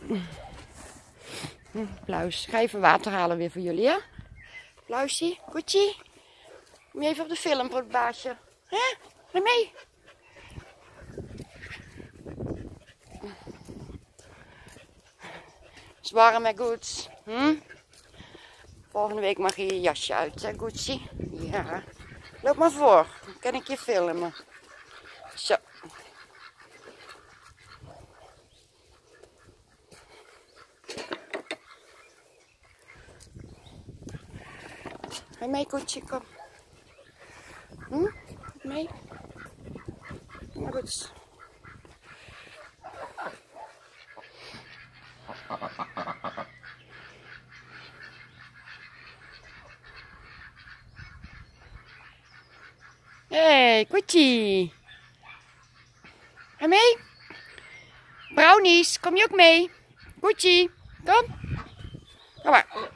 Pluis, ga even water halen weer voor jullie, hè? Pluisie, Gucci. Kom je even op de film voor het baasje? Hè? Ga mee. Het is warm, hè, Gucci? Volgende week mag je je jasje uit, hè, Gucci? Ja. Loop maar voor, dan kan ik je filmen. Zo. Ga mee, Gucci, kom. Mee? Ja, goed. Hey, Gucci. Ga mee? Brownies, kom je ook mee? Gucci, kom. Kom maar.